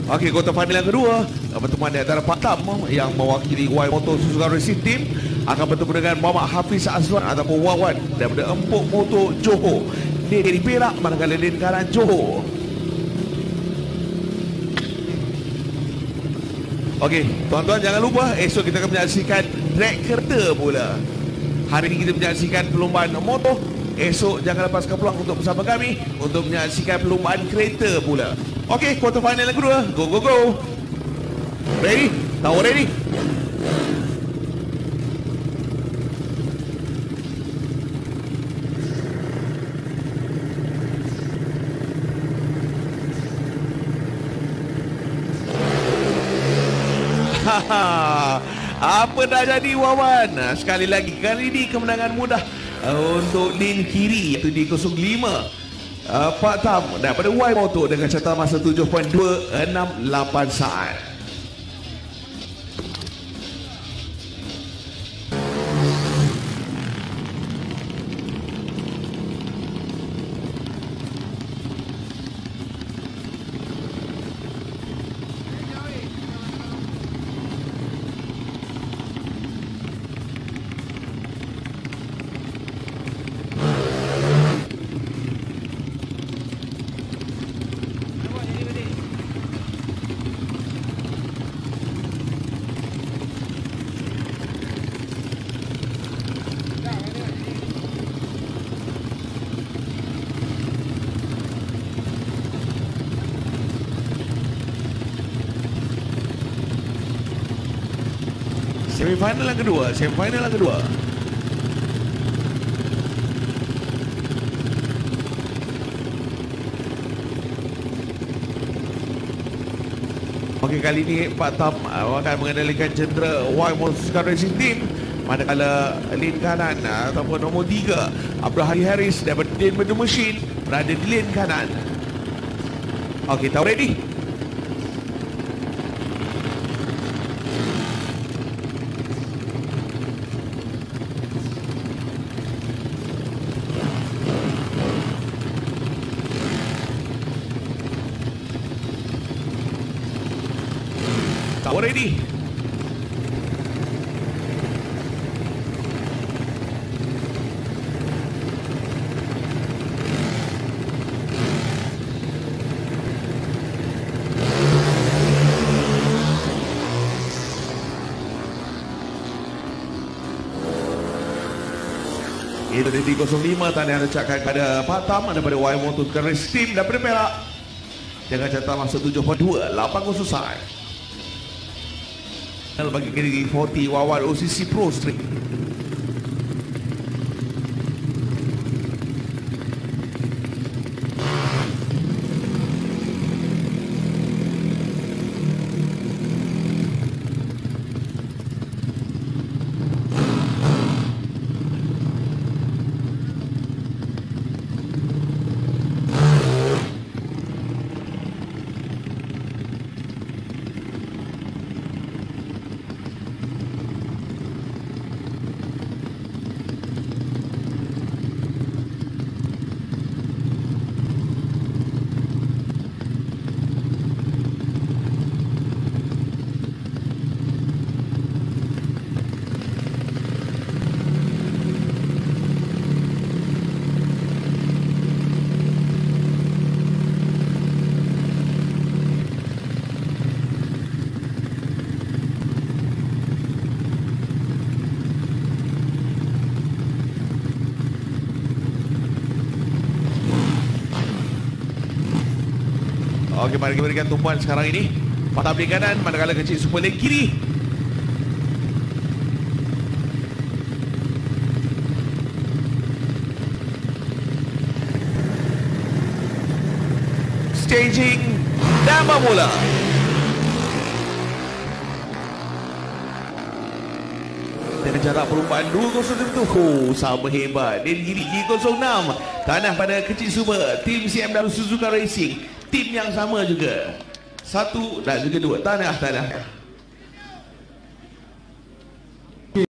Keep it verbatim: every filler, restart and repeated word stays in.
Okey, quarter final yang kedua, pertemuan di antara Pak Tam yang mewakili Y Motor Suzuka Racing Team akan bertemu dengan Muhammad Hafiz Azwan ataupun Wawan daripada Empuk Motor Johor. Dia di Perak, manakala dia di kanan Johor. Okey, tuan-tuan jangan lupa esok kita akan menyaksikan drag kereta pula. Hari ini kita menyaksikan perlombaan motor. Esok jangan lepaskan peluang untuk bersama kami untuk menyaksikan perlombaan kereta pula. Okey, quarter final yang kedua. Go, go, go. Ready? Tahu ready? Apa dah jadi Wawan? Sekali lagi, kali ini kemenangan mudah untuk lane kiri, iaitu di kosong lima. Uh, Pak Tam daripada Y Motor dengan catatan masa tujuh point dua enam lapan saat. Semifinal yang kedua, semifinal yang kedua. Okey, kali ini Pak Tam akan mengendalikan jentera Y Motor Racing Team, manakala lane kanan ataupun nombor tiga Abraham Harris daripada Din Benda Machine berada di lane kanan. Okey, tahu ready? Tahu ready? Itu di kosong lima tadi yang ucapkan kepada Pak Tam daripada Y Motor Racing Team daripada Perak dengan catatan masa tujuh point dua lapan kosong saat. Bagi kategori empat puluh Wawan O C C Pro Street. Okey, mari kita berikan tumpuan sekarang ini. Pak Tam di kanan, manakala kecil super lane kiri. Staging dan bermula. Dengan jarak perlumbaan dua kosong itu, oh, sama hebat. Dan kiri G kosong enam, tanah pada kecil super tim C M W Suzuka Racing. Tim yang sama juga. Satu dan juga dua. Tanah, tanah.